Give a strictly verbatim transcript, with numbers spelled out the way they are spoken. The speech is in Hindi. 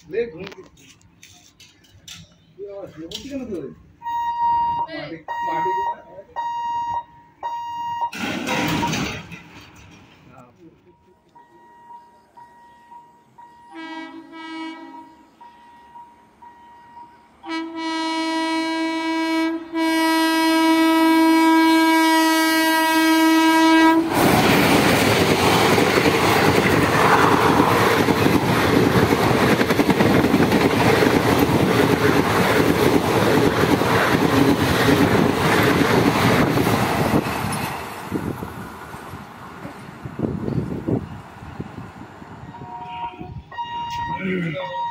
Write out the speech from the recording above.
ले घूम के ये और ये मुझे क्या मतलब है माटी माटी को Mm-hmm.